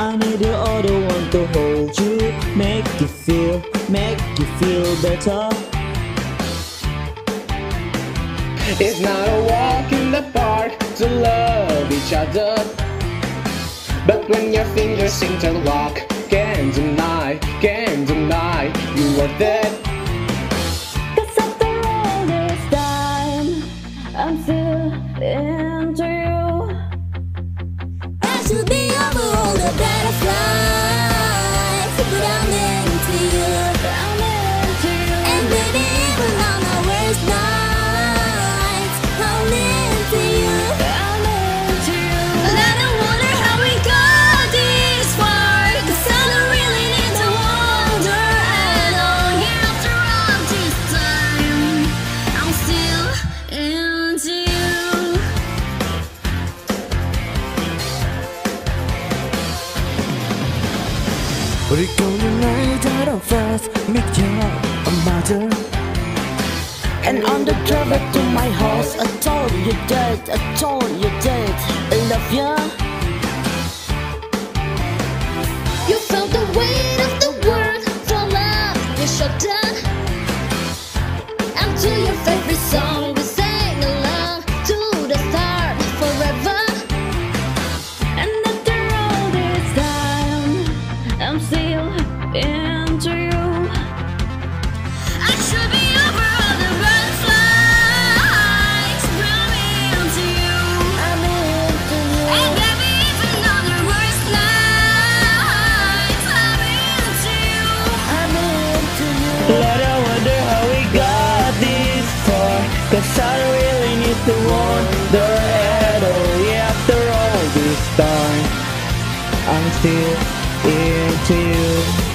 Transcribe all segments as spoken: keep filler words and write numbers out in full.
I need the other one to hold you, make you feel, make you feel better. It's not a walk in the park to love each other, but when your fingers interlock, can't deny, can't deny you are dead. Cause after all this time, I'm still into you. I should be over all the butterflies, but I'm into you. I'm into you. And baby, even on my worst nights, I'm into you. I'm into you. But I don't wonder how we got this far, cause I don't really need to wonder at all. Yeah, after all this time, I'm still into you. We're gonna ride out of fast, make you a mother. And on the drive to my house, I told you that, I told you that I love you. You felt the weight of the world fall off your shoulder. I'm to your favorite song, we sang along to the start forever. And after all this time, I'm still into you. I should be over all the butterflies, but I'm into you. I'm into you. And baby, even on the worst nights, I'm into you. I'm into you. Lord, I wonder how we got this far, cause I don't really need to wonder at all. Yeah, after all this time, I'm still into you.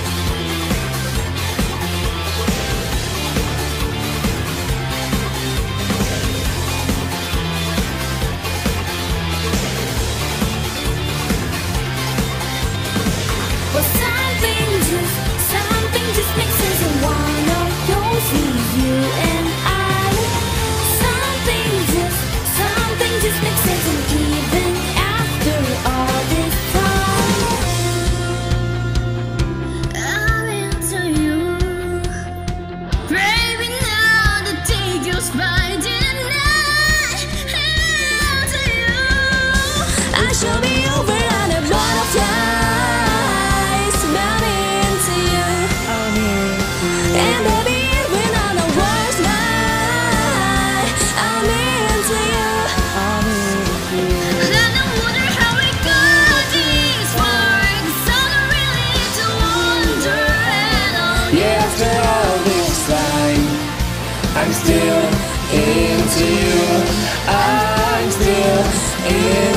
But something just, something just makes sense in one of those is you and I. Something just, something just makes sense in even after all this time. I'm into you. Baby, now the day goes by, didn't I? Into you. I should be over on a butterflies, but I'm into you. I'm into you. And baby, even on the worst night, I'm into you. I'm into you. And I don't wonder how we got this far, cause I don't really need to wonder at all. Yeah, after all this time, I'm still into you. I'm still into you.